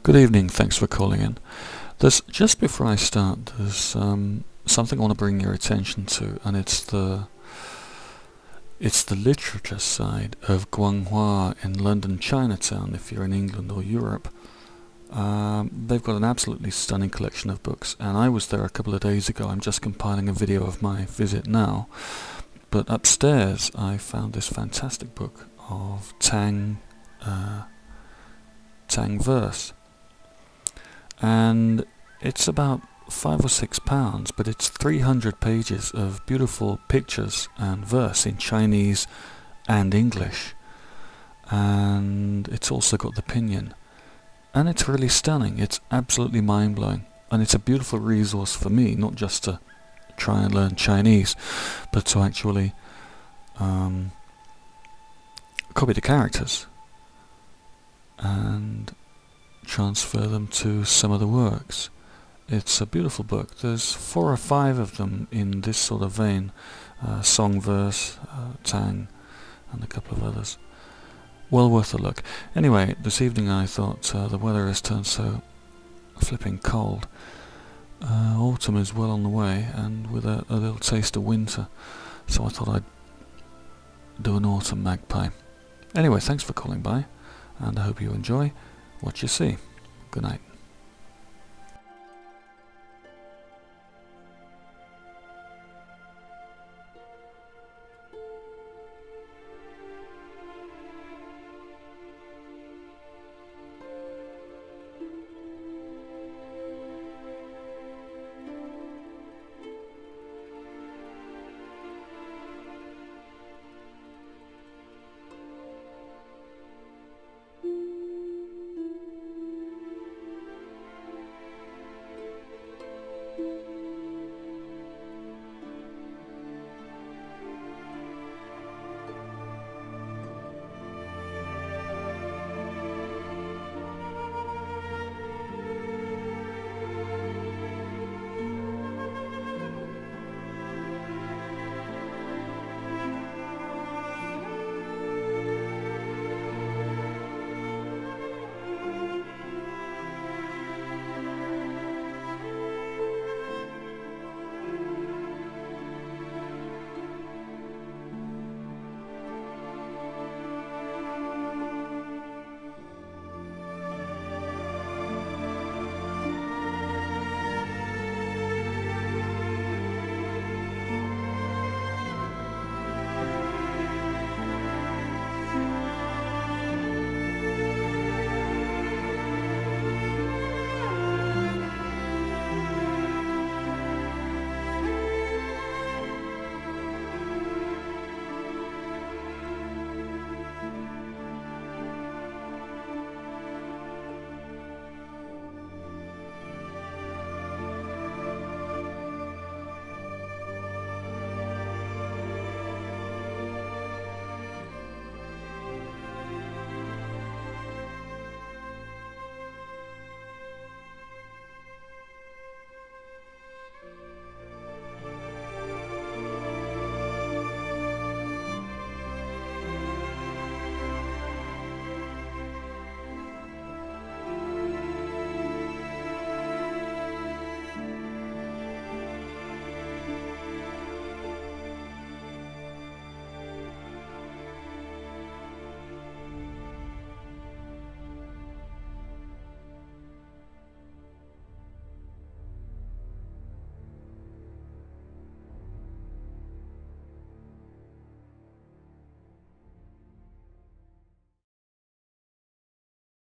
Good evening, thanks for calling in. Just before I start, there's something I want to bring your attention to, and it's the literature side of Guanghua in London Chinatown, if you're in England or Europe. They've got an absolutely stunning collection of books, and I was there a couple of days ago. I'm just compiling a video of my visit now, but upstairs I found this fantastic book of Tang verse, and it's about £5 or £6, but it's 300 pages of beautiful pictures and verse in Chinese and English, and it's also got the pinyin, and it's really stunning. It's absolutely mind-blowing, and it's a beautiful resource for me, not just to try and learn Chinese, but to actually copy the characters and transfer them to some of the works. It's a beautiful book. There's 4 or 5 of them in this sort of vein, song verse, Tang, and a couple of others. Well worth a look. Anyway, this evening I thought the weather has turned so flipping cold. Autumn is well on the way, and with a little taste of winter, so I thought I'd do an autumn Magpie. Anyway, thanks for calling by, and I hope you enjoy what you see. Good night.